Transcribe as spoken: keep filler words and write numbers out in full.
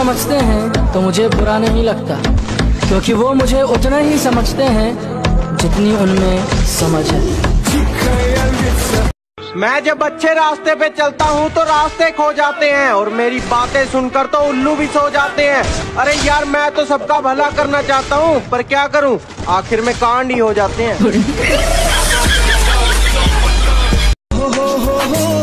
समझते हैं तो मुझे बुरा नहीं लगता, क्योंकि वो मुझे उतना ही समझते हैं जितनी उनमें समझ है। मैं जब अच्छे रास्ते पे चलता हूँ तो रास्ते खो जाते हैं, और मेरी बातें सुनकर तो उल्लू भी सो जाते हैं। अरे यार, मैं तो सबका भला करना चाहता हूँ, पर क्या करूँ, आखिर में कांड ही हो जाते हैं।